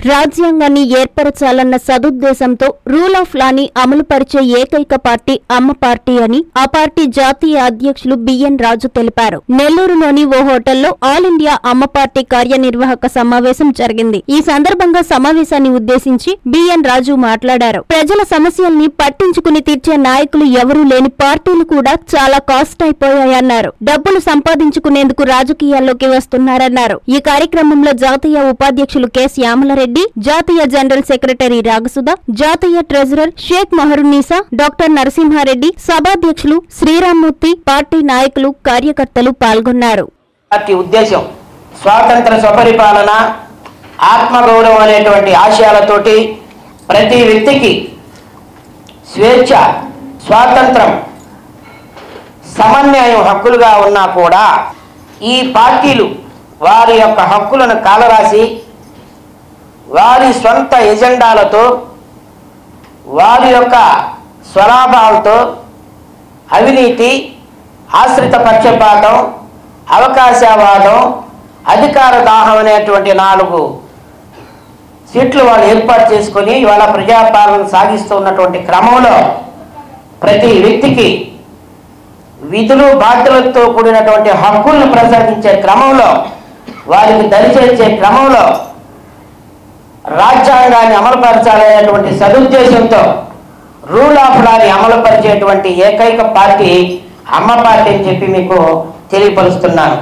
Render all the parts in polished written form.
రాజ్యాంగాన్ని ఏర్పరచాలన్న సదుద్దేశంతో rule of లాని అమలుపరిచే ఏకైక పార్టీ అమ్మ పార్టీ అని ఆ పార్టీ జాతీయ అధ్యక్షులు బిఎన్ రాజు తెలిపారు. నెల్లూరులోని ఓ హోటల్లో ఆల్ ఇండియా అమ్మ పార్టీ కార్యనిర్వాహక సమావేశం జరిగింది. ఈ సందర్భంగా సమావేశాన్ని ఉద్దేశించి బిఎన్ రాజు మాట్లాడారు. ప్రజల సమస్యల్ని పట్టించుకుని తీర్చే నాయకులు ఎవరూ లేని పార్టీలు కూడా చాలా కాస్ట్ అయిపోయాయన్నారు. డబ్బులు సంపాదించుకునేందుకు రాజకీయాల్లోకి వస్తున్నారన్నారు. ఈ కార్యక్రమంలో జాతీయ ఉపాధ్యక్షులు కె శ్యామలారెడ్డి, జాతీయ జనరల్ సెక్రటరీ రాగసుధ, జాతీయ ట్రెజరర్ షేక్ మహరున్నీసా, డాక్టర్ నరసింహారెడ్డి, సభాధ్యక్షులు శ్రీరామ్మూర్తి, పార్టీ నాయకులు, కార్యకర్తలు పాల్గొన్నారు. పార్టీ ఉద్దేశం స్వాతంత్ర స్వపరిపాలన, ఆత్మగౌరవం అనేటువంటి ఆశయాలతోటి ప్రతి వ్యక్తికి స్వేచ్ఛ, స్వాతంత్రం, సమన్వయం హక్కులుగా ఉన్నా కూడా ఈ పార్టీలు వారి యొక్క హక్కులను కాలరాసి వారి సొంత ఎజెండాలతో, వారి యొక్క స్వలాభాలతో అవినీతి, ఆశ్రిత పక్షపాతం, అవకాశవాదం, అధికార దాహం అనేటువంటి 4 సీట్లు వాళ్ళు ఏర్పాటు చేసుకొని ఇవాళ ప్రజాపాలన సాగిస్తున్నటువంటి క్రమంలో ప్రతి వ్యక్తికి విధులు బాధ్యతలతో కూడినటువంటి హక్కులను ప్రసాదించే క్రమంలో, వారికి దరిచేర్చే క్రమంలో రాజ్యాంగాన్ని అమలుపరచాలనేటువంటి సదుద్దేశంతో రూల్ ఆఫ్ లాని అమలుపరిచేటువంటి ఏకైక పార్టీ అమ్మ పార్టీ అని చెప్పి మీకు తెలియపరుస్తున్నాను.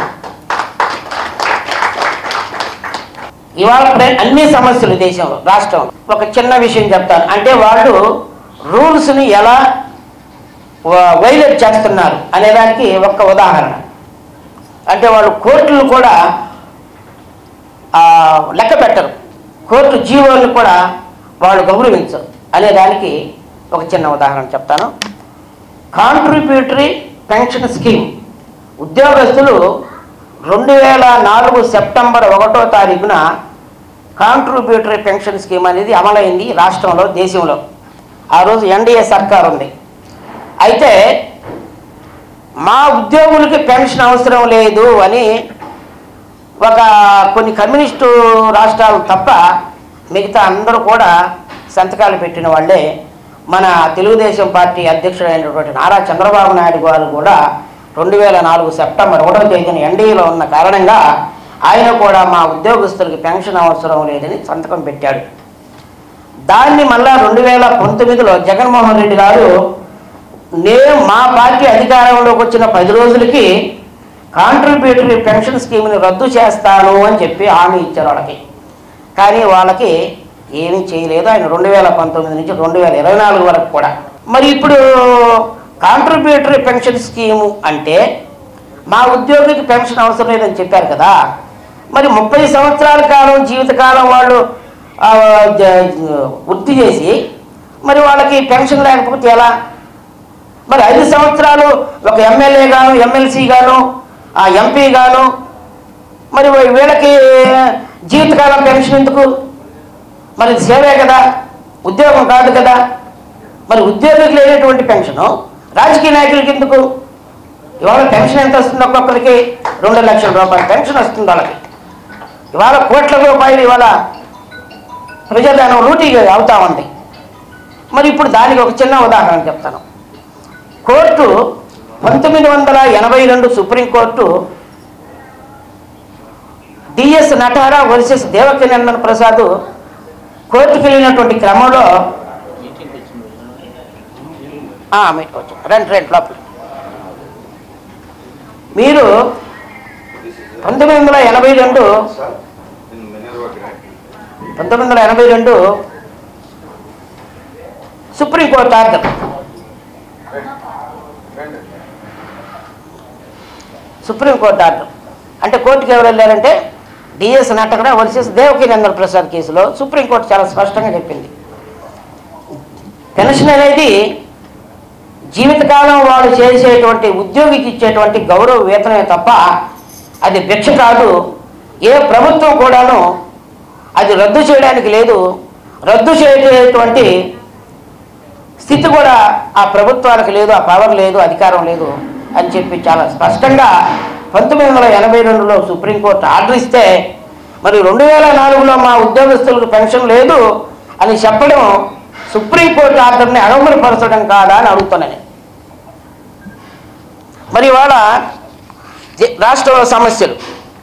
ఇవాళ అన్ని సమస్యలు దేశంలో, రాష్ట్రంలో ఒక చిన్న విషయం చెప్తాను. అంటే వాళ్ళు రూల్స్ని ఎలా వైలేట్ చేస్తున్నారు అనేదానికి ఒక ఉదాహరణ. అంటే వాళ్ళు కోర్టులు కూడా లెక్క పెట్టరు, కోర్టు జీవోలను కూడా వాళ్ళు గౌరవించరు అనేదానికి ఒక చిన్న ఉదాహరణ చెప్తాను. కాంట్రిబ్యూటరీ పెన్షన్ స్కీమ్ ఉద్యోగస్తులు 2004 సెప్టెంబర్ 1వ తారీఖున కాంట్రిబ్యూటరీ పెన్షన్ స్కీమ్ అనేది అమలైంది రాష్ట్రంలో, దేశంలో. ఆ రోజు ఎన్డీఏ సర్కార్ ఉంది. అయితే మా ఉద్యోగులకి పెన్షన్ అవసరం లేదు అని కొన్ని కమ్యూనిస్టు రాష్ట్రాలు తప్ప మిగతా అందరూ కూడా సంతకాలు పెట్టిన వాళ్ళే. మన తెలుగుదేశం పార్టీ అధ్యక్షుడైనటువంటి నారా చంద్రబాబు నాయుడు గారు కూడా 2004 సెప్టెంబర్ 1వ తేదీన ఎన్డీఏలో ఉన్న కారణంగా ఆయన కూడా మా ఉద్యోగస్తులకి పెన్షన్ అవసరం లేదని సంతకం పెట్టాడు. దాన్ని మళ్ళా 2019లో జగన్మోహన్ రెడ్డి గారు మా పార్టీ అధికారంలోకి వచ్చిన 10 రోజులకి కాంట్రిబ్యూటరీ పెన్షన్ స్కీమ్ని రద్దు చేస్తాను అని చెప్పి హామీ ఇచ్చారు వాళ్ళకి. కానీ వాళ్ళకి ఏమీ చేయలేదు ఆయన 2019 నుంచి 2024 వరకు కూడా. మరి ఇప్పుడు కాంట్రిబ్యూటరీ పెన్షన్ స్కీము అంటే మా ఉద్యోగికి పెన్షన్ అవసరం లేదని చెప్పారు కదా. మరి 30 సంవత్సరాల కాలం జీవితకాలం వాళ్ళు వృత్తి చేసి మరి వాళ్ళకి పెన్షన్ లేకపోతే ఎలా? మరి 5 సంవత్సరాలు ఒక ఎమ్మెల్యే గాను, ఎమ్మెల్సీ గాను, ఎంపీ గాను, మరి వీళ్ళకి జీవితకాలం పెన్షన్ ఎందుకు? మరి సేవే కదా, ఉద్యోగం కాదు కదా. మరి ఉద్యోగులకు లేనటువంటి పెన్షను రాజకీయ నాయకులకి ఎందుకు? ఇవాళ పెన్షన్ ఎంత వస్తుంది? ఒక్కొక్కరికి 2 లక్షల రూపాయలు పెన్షన్ వస్తుంది వాళ్ళకి. ఇవాళ కోట్ల రూపాయలు ఇవాళ ప్రజాధనం లూటీగా అవుతా ఉంది. మరి ఇప్పుడు దానికి ఒక చిన్న ఉదాహరణ చెప్తాను. కోర్టు 1982 సుప్రీంకోర్టు డిఎస్ నటారా వర్సెస్ దేవకినందన్ ప్రసాద్ కోర్టుకు వెళ్ళినటువంటి క్రమంలో మీరు 1982 సుప్రీంకోర్టు ఆర్డర్, సుప్రీంకోర్టు ఆర్డర్ అంటే కోర్టుకు ఎవరు వెళ్ళారంటే డిఎస్ నటకరా వర్సెస్ దేవకినందన్ ప్రసాద్ కేసులో సుప్రీంకోర్టు చాలా స్పష్టంగా చెప్పింది. పెన్షన్ అనేది జీవితకాలం వాడు చేసేటువంటి ఉద్యోగికి ఇచ్చేటువంటి గౌరవ వేతనమే తప్ప అది భిక్ష కాదు. ఏ ప్రభుత్వం కూడాను అది రద్దు చేయడానికి లేదు. రద్దు చేసేటువంటి స్థితి కూడా ఆ ప్రభుత్వాలకు లేదు, ఆ పవర్ లేదు, అధికారం లేదు అని చెప్పి చాలా స్పష్టంగా 1982లో సుప్రీంకోర్టు ఆర్డర్ ఇస్తే మరి 2004లో మా ఉద్యోగస్తులకు పెన్షన్ లేదు అని చెప్పడం సుప్రీంకోర్టు ఆర్డర్ని అమలుపరచడం కాదా అని అడుగుతున్నాను. మరి ఇవాళ రాష్ట్రంలో సమస్యలు,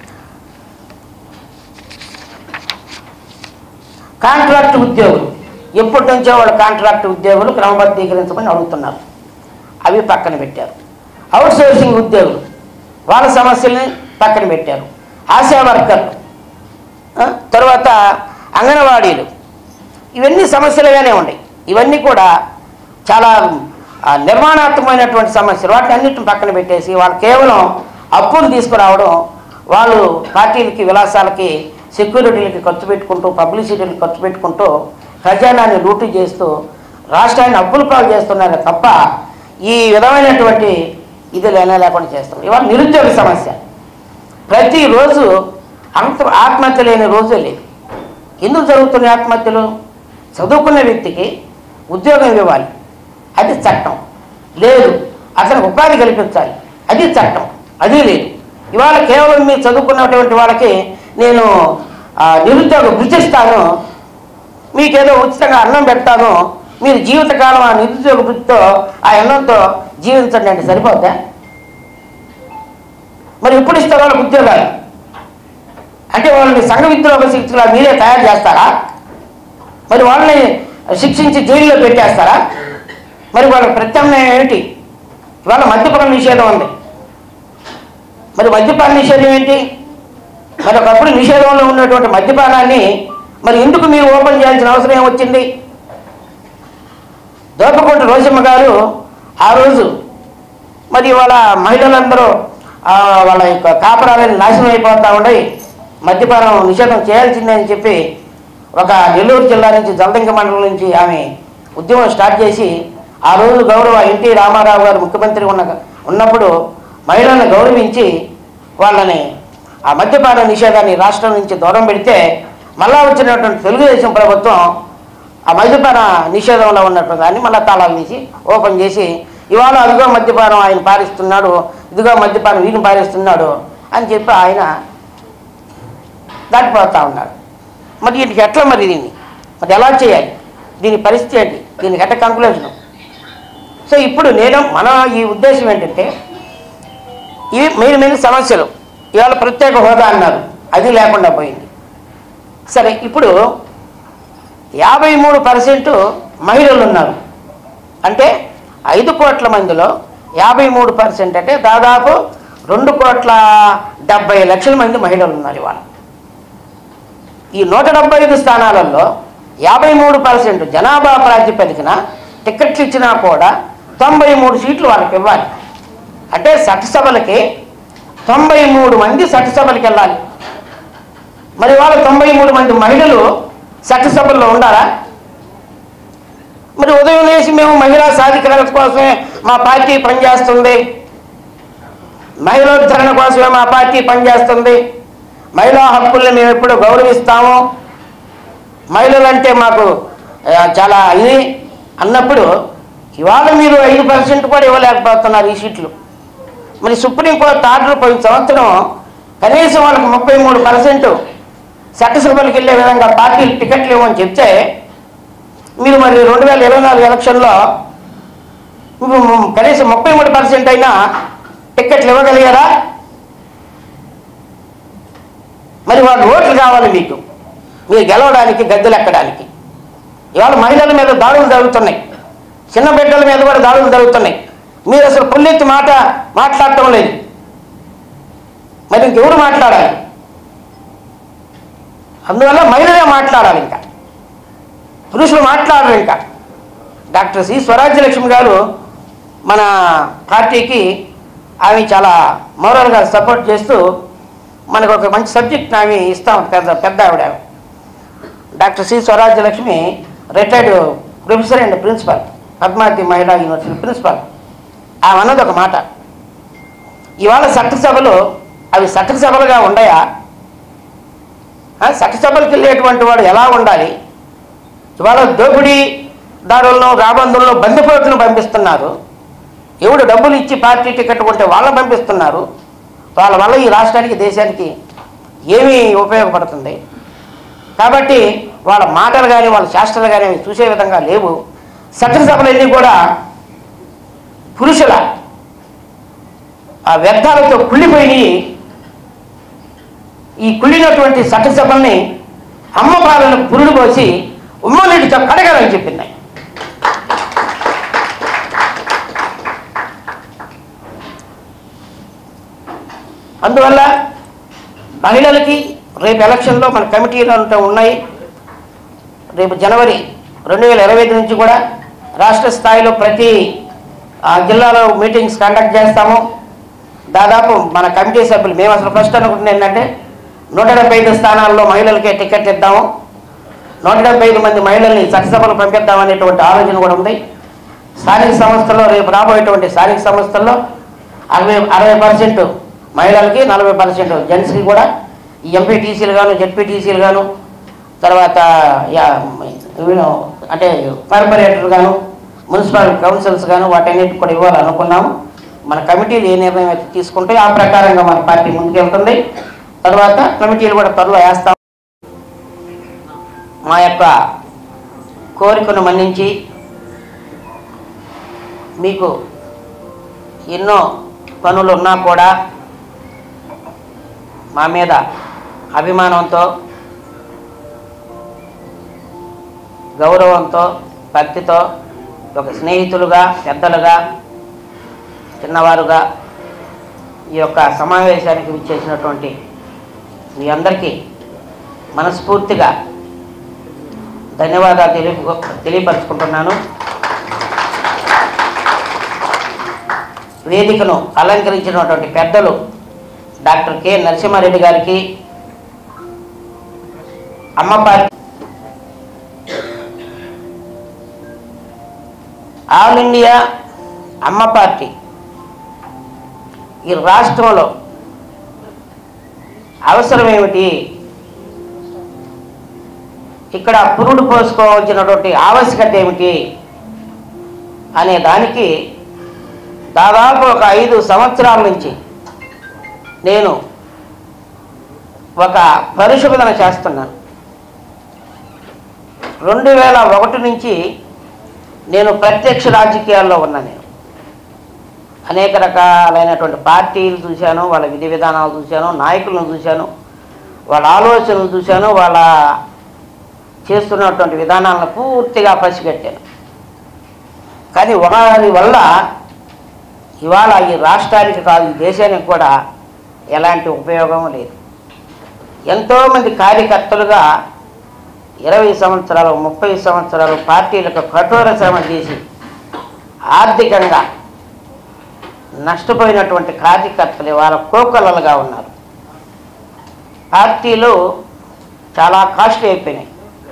కాంట్రాక్ట్ ఉద్యోగులు ఎప్పటి నుంచో వాళ్ళ కాంట్రాక్ట్ ఉద్యోగులు క్రమబద్ధీకరించమని అడుగుతున్నారు, అవి పక్కన పెట్టారు. అవుట్ సోర్సింగ్ ఉద్యోగులు వాళ్ళ సమస్యల్ని పక్కన పెట్టారు. ఆశా వర్కర్లు, తర్వాత అంగన్వాడీలు, ఇవన్నీ సమస్యలుగానే ఉన్నాయి. ఇవన్నీ కూడా చాలా నిర్మాణాత్మకమైనటువంటి సమస్యలు. వాటిని అన్నింటిని పక్కన పెట్టేసి వాళ్ళు కేవలం అప్పులు తీసుకురావడం, వాళ్ళు పార్టీలకి విలాసాలకి సెక్యూరిటీలకి ఖర్చు పెట్టుకుంటూ పబ్లిసిటీలకు ఖర్చు పెట్టుకుంటూ ఖజానాన్ని లూటు చేస్తూ రాష్ట్రాన్ని అప్పులు పాలు చేస్తున్నారు తప్ప ఈ విధమైనటువంటి ఇది లేకుండా చేస్తున్నారు. ఇవాళ నిరుద్యోగ సమస్య, ప్రతిరోజు ఆత్మహత్య లేని రోజే లేదు. ఎందుకు జరుగుతున్నాయి ఆత్మహత్యలు? చదువుకున్న వ్యక్తికి ఉద్యోగం ఇవ్వాలి, అది చట్టం. లేదు, అతనికి ఉపాధి కల్పించాలి, అది చట్టం, అది లేదు. ఇవాళ కేవలం మీరు చదువుకున్నటువంటి వాళ్ళకి నేను నిరుద్యోగ భృతి ఇస్తాను, మీకేదో ఉచితంగా అన్నం పెడతాను, మీరు జీవితకాలం ఆ నిరుద్యోగ భృతితో ఆ అన్నంతో జీవించండి అంటే సరిపోద్దా? మరి ఎప్పుడు ఇస్తారు వాళ్ళకి ఉద్యోగాలు? అంటే వాళ్ళని సంఘ విద్రోహ శిక్షలా మీరే తయారు చేస్తారా? మరి వాళ్ళని శిక్షించి జైల్లో పెట్టేస్తారా? మరి వాళ్ళ ప్రత్యామ్నాయం ఏమిటి? ఇవాళ మద్యపాన నిషేధం ఉంది, మరి మద్యపాన నిషేధం ఏంటి? మరి ఒకప్పుడు నిషేధంలో ఉన్నటువంటి మద్యపానాన్ని మరి ఎందుకు మీరు ఓపెన్ చేయాల్సిన అవసరం ఏమొచ్చింది? దోపకొండ రోషమ్మ గారు ఆ రోజు మరి వాళ్ళ మహిళలందరూ వాళ్ళ యొక్క కాపురాలని నాశనం అయిపోతూ ఉన్నాయి, మద్యపానం నిషేధం చేయాల్సిందే అని చెప్పి ఒక నెల్లూరు జిల్లా నుంచి జలదంకి మండలం నుంచి ఆమె ఉద్యమం స్టార్ట్ చేసి ఆ రోజు గౌరవ ఎన్టీ రామారావు గారు ముఖ్యమంత్రి ఉన్నప్పుడు మహిళలను గౌరవించి వాళ్ళని ఆ మద్యపాన నిషేధాన్ని రాష్ట్రం నుంచి దూరం పెడితే మళ్ళా వచ్చినటువంటి తెలుగుదేశం ప్రభుత్వం ఆ మద్యపాన నిషేధంలో ఉన్నటువంటి దాన్ని మళ్ళీ తాళాలు తీసి ఓపెన్ చేసి ఇవాళ అదిగో మద్యపానం ఆయన పారిస్తున్నాడు, ఇదిగో మద్యపానం వీడిని పారిస్తున్నాడు అని చెప్పి ఆయన దాటిపోతూ ఉన్నాడు. మరి వీటికి ఎట్లా మరి దీన్ని మరి ఎలా చేయాలి? దీని పరిస్థితి ఏంటి? దీనికి ఎట్లా కంక్లూజన్? సో ఇప్పుడు మన ఈ ఉద్దేశం ఏంటంటే ఇవి మెయిన్ సమస్యలు. ఇవాళ ప్రత్యేక హోదా అన్నారు, అది లేకుండా పోయింది. సరే, ఇప్పుడు 53% మహిళలు ఉన్నారు. అంటే 5 కోట్ల మందిలో 53% అంటే దాదాపు 2,70,00,000 మంది మహిళలు ఉన్నారు. ఇవాళ ఈ 175 స్థానాలలో 53% జనాభా ప్రాతిపదికన టికెట్లు ఇచ్చినా కూడా 93 సీట్లు వాళ్ళకి ఇవ్వాలి. అంటే చట్టసభలకి 93 మంది చట్టసభలకు వెళ్ళాలి. మరి వాళ్ళ 93 మంది మహిళలు చట్టసభల్లో ఉండాలా? మరి ఉదయం లేచి మేము మహిళా సాధికారత కోసమే మా పార్టీ పనిచేస్తుంది, మహిళోద్ధరణ కోసమే మా పార్టీ పనిచేస్తుంది, మహిళా హక్కుల్ని మేము ఎప్పుడు గౌరవిస్తాము, మహిళలంటే మాకు చాలా ఇది అన్నప్పుడు ఇవాళ మీరు 5% కూడా ఇవ్వలేకపోతున్నారు ఈ సీట్లు. మరి సుప్రీంకోర్టు ఆర్డర్ పోయిన సంవత్సరం కనీసం వాళ్ళకి 33% చట్టసభలకు వెళ్ళే విధంగా పార్టీలు టికెట్లు ఇవ్వమని చెప్తే మీరు మరి 2024 ఎలక్షన్లో కనీసం 33% అయినా టికెట్లు ఇవ్వగలిగారా? మరి వాళ్ళు ఓట్లు కావాలి మీకు, మీరు గెలవడానికి, గద్దెలు ఎక్కడానికి. ఇవాళ మహిళల మీద దాడులు జరుగుతున్నాయి, చిన్న బిడ్డల మీద కూడా దాడులు జరుగుతున్నాయి. మీరు అసలు పుల్లెత్తి మాట్లాడటం లేదు. మరి ఇంకెవరు మాట్లాడాలి? అందువల్ల మహిళలే మాట్లాడాలి, ఇంకా పురుషులు మాట్లాడరు. ఇంకా డాక్టర్ సి స్వరాజ్యలక్ష్మి గారు మన పార్టీకి ఆమె చాలా మోరల్గా సపోర్ట్ చేస్తూ మనకు ఒక మంచి సబ్జెక్ట్ని ఆమె ఇస్తాం. పెద్ద ఆవిడ doctor C Swarajyalakshmi retired professor and principal, Padmavathi Mahila university principal. ఆమె అన్నది ఒక మాట, ఇవాళ చట్టసభలు అవి చట్టసభలుగా ఉండయా? చట్టసభలకు వెళ్ళేటువంటి వాడు ఎలా ఉండాలి? ఇవాళ దోపిడీదారులను, రాబందులను, బందిపోతులను పంపిస్తున్నారు. ఎవడు డబ్బులు ఇచ్చి పార్టీ టికెట్ కొంటే వాళ్ళని పంపిస్తున్నారు. వాళ్ళ వల్ల ఈ రాష్ట్రానికి, దేశానికి ఏమీ ఉపయోగపడుతుంది? కాబట్టి వాళ్ళ మాటలు కానీ వాళ్ళ శాస్త్రాలు కానీ చూసే విధంగా లేవు. చట్టసభలన్నీ కూడా పురుషుల ఆ వ్యర్థాలతో కుళ్ళిపోయి ఈ కుళ్ళినటువంటి చట్టసభల్ని అమ్మ పాలనకు పురుడు పోసి ఉమ్మనీటితో కడగాలని చెప్పింది. అందువల్ల మహిళలకి రేపు ఎలక్షన్లో మన కమిటీలు అంటూ ఉన్నాయి. రేపు జనవరి 2025 నుంచి కూడా రాష్ట్ర స్థాయిలో ప్రతి జిల్లాలో మీటింగ్స్ కండక్ట్ చేస్తాము. దాదాపు మన కమిటీ సభ్యులు మేము అసలు ఫస్ట్ అనుకుంటున్నాం ఏంటంటే 175 స్థానాల్లో మహిళలకే టికెట్ ఇద్దాము, 175 మంది మహిళల్ని చట్టసభలు పంపిద్దామనేటువంటి ఆలోచన కూడా ఉంది. స్థానిక సంస్థల్లో రేపు రాబోయేటువంటి స్థానిక సంస్థల్లో 60% మహిళలకి 40% జెంట్స్కి కూడా ఈ ఎంపీటీసీలు గాను జెడ్పీటీసీలు గాను తర్వాత అంటే కార్పొరేటర్ గాను మున్సిపల్ కౌన్సిల్స్ గాను వాటన్నిటికి కూడా ఇవ్వాలనుకున్నాము. మన కమిటీలు ఏ నిర్ణయం అయితే తీసుకుంటే ఆ ప్రకారంగా మన పార్టీ ముందుకెళ్తుంది. తర్వాత కమిటీలు కూడా త్వరలో వేస్తాం. మా యొక్క కోరికను మన్నించి మీకు ఎన్నో పనులు ఉన్నా కూడా మా మీద అభిమానంతో గౌరవంతో భక్తితో ఒక స్నేహితులుగా పెద్దలుగా చిన్నవారుగా ఈ యొక్క సమావేశానికి విచ్చేసినటువంటి మీ అందరికీ మనస్ఫూర్తిగా ధన్యవాదాలు తెలియపరుచుకుంటున్నాను. వేదికను అలంకరించినటువంటి పెద్దలు డాక్టర్ కె నరసింహారెడ్డి గారికి, Amma party all India Amma party ఈ రాష్ట్రంలో అవసరం ఏమిటి, ఇక్కడ పురుడు పోసుకోవాల్సినటువంటి ఆవశ్యకత ఏమిటి అనే దానికి దాదాపు ఒక 5 సంవత్సరాల నుంచి నేను ఒక పరిశోధన చేస్తున్నాను. 2001 నుంచి నేను ప్రత్యక్ష రాజకీయాల్లో ఉన్నాను. నేను అనేక రకాలైనటువంటి పార్టీలు చూశాను, వాళ్ళ విధి విధానాలు చూశాను, నాయకులను చూశాను, వాళ్ళ ఆలోచనలు చూశాను, వాళ్ళ చేస్తున్నటువంటి విధానాలను పూర్తిగా పసిగట్టాను. కానీ వారి వల్ల ఇవాళ ఈ రాష్ట్రానికి కాదు ఈ దేశానికి కూడా ఎలాంటి ఉపయోగం లేదు. ఎంతోమంది కార్యకర్తలుగా 20 సంవత్సరాలు 30 సంవత్సరాలు పార్టీలకు కఠోర శ్రమ చేసి ఆర్థికంగా నష్టపోయినటువంటి కార్యకర్తలు వాళ్ళ కోకొల్లలుగా ఉన్నారు. పార్టీలు చాలా కాస్ట్లీ అయిపోయినాయి.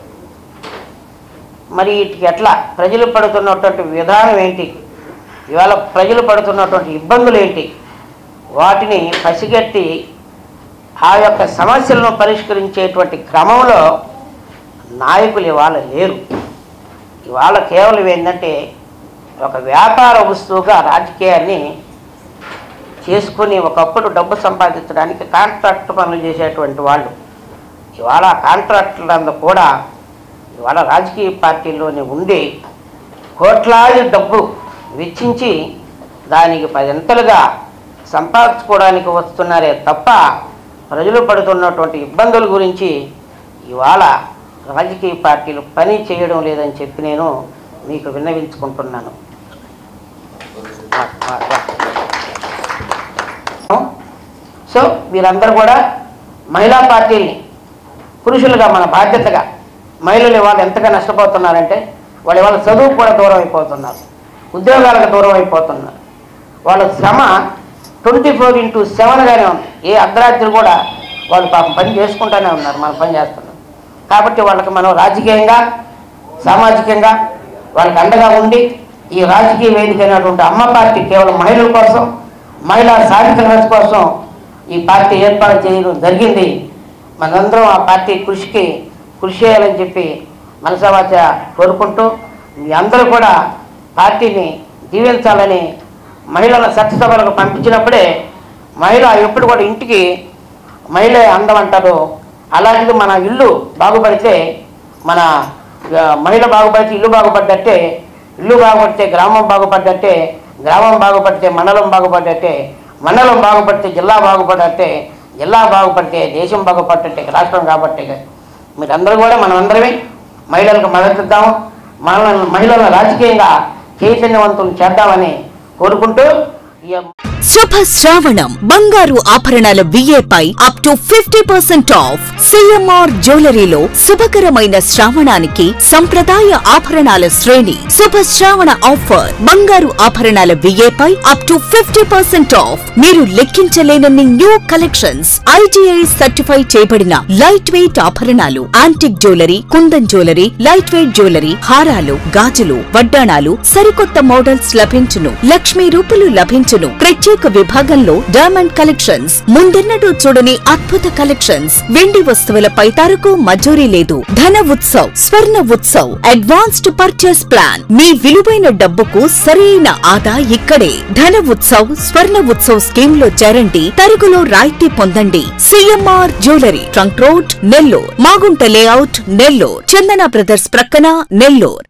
మరి వీటికి ఎట్లా ప్రజలు పడుతున్నటువంటి విధానం ఏంటి, ఇవాళ ప్రజలు పడుతున్నటువంటి ఇబ్బందులు ఏంటి, వాటిని పసిగట్టి ఆ యొక్క సమస్యలను పరిష్కరించేటువంటి క్రమంలో నాయకులు ఇవాళ లేరు. ఇవాళ కేవలం ఏంటంటే ఒక వ్యాపార వస్తువుగా రాజకీయాన్ని చేసుకుని ఒకప్పుడు డబ్బు సంపాదించడానికి కాంట్రాక్ట్ పనులు చేసేటువంటి వాళ్ళు ఇవాళ కాంట్రాక్టులందరూ కూడా ఇవాళ రాజకీయ పార్టీల్లోనే ఉండి కోట్లాది డబ్బు వెచ్చించి దానికి 10 అంతలుగా సంపాదించుకోవడానికి వస్తున్నారే తప్ప ప్రజలు పడుతున్నటువంటి ఇబ్బందుల గురించి ఇవాళ రాజకీయ పార్టీలు పని చేయడం లేదని చెప్పి నేను మీకు విన్నవించుకుంటున్నాను. సో మీరందరూ కూడా మహిళా పార్టీల్ని పురుషులుగా మన బాధ్యతగా మహిళలు ఇవాళ ఎంతగా నష్టపోతున్నారంటే వాళ్ళు ఇవాళ చదువుకు కూడా దూరం అయిపోతున్నారు, ఉద్యోగాలకు దూరం అయిపోతున్నారు. వాళ్ళ శ్రమ 24/7గానే ఉంది. ఏ అర్ధరాత్రి కూడా వాళ్ళు పాపం పని చేసుకుంటూనే ఉన్నారు, మనం పని చేస్తున్నారు. కాబట్టి వాళ్ళకి మనం రాజకీయంగా సామాజికంగా వాళ్ళకి అండగా ఉండి ఈ రాజకీయ వేదిక అయినటువంటి అమ్మ పార్టీ కేవలం మహిళల కోసం మహిళా సాధికారత కోసం ఈ పార్టీ ఏర్పాటు చేయడం జరిగింది. మనందరం ఆ పార్టీ కృషి చేయాలని చెప్పి మనసావాచ కోరుకుంటూ మీ అందరూ కూడా పార్టీని దీవించాలని, మహిళల చట్టసభలకు పంపించినప్పుడే మహిళ ఎప్పుడు కూడా ఇంటికి మహిళ అందం అంటారు. అలాంటిది మన ఇల్లు బాగుపడితే, మన మహిళ బాగుపడితే ఇల్లు బాగుపడ్డట్టే, ఇల్లు బాగుపడితే గ్రామం బాగుపడ్డట్టే, గ్రామం బాగుపడితే మండలం బాగుపడ్డట్టే, మండలం బాగుపడితే జిల్లా బాగుపడ్డట్టే, జిల్లా బాగుపడితే దేశం బాగుపడ్డట్టే, రాష్ట్రం కాబట్టి మీరందరూ కూడా మనమందరమే మహిళలకు మద్దతు ఇద్దాము. మహిళలను రాజకీయంగా చైతన్యవంతులు చేద్దామని కోరుకుంటూ శుభ శ్రావణం బంగారు ఆభరణాల విఏపై అప్ టు 50% ఆఫ్. సిఎంఆర్ జ్యువెలరీలో శుభకరమైన శ్రావణానికి సంప్రదాయ ఆభరణాల శ్రేణి. శుభ శ్రావణ ఆఫర్ బంగారు ఆభరణాల విఏపై అప్ టు 50% ఆఫ్. మీరు లెక్కించలేనన్ని న్యూ కలెక్షన్స్, IGI సర్టిఫై చేయబడిన లైట్ వెయిట్ ఆభరణాలు, antique jewellery, kundan jewellery, light weight jewellery, హారాలు, గాజులు, వడ్డాణాలు, సరికొత్త మోడల్స్ లభించును. లక్ష్మీ రూపులు లభించును. ప్రత్యేక విభాగంలో డైమండ్ కలెక్షన్స్, ముందెన్నడూ చూడని అద్భుత కలెక్షన్స్. వెండి వస్తువులపై తరకు మజూరీ లేదు. Dhana Utsav, Swarna Utsav, advanced purchase plan. మీ విలువైన డబ్బుకు సరైన ఆదా ఇక్కడే. ధన ఉత్సవ్, స్వర్ణ ఉత్సవ్ స్కీమ్ లో చేరండి. తరుగులో రాయితీ పొందండి. CMR jewellery, trunk road, Nellore. Magunta layout, Nellore. Chandana brothers ప్రక్కన, నెల్లూర్.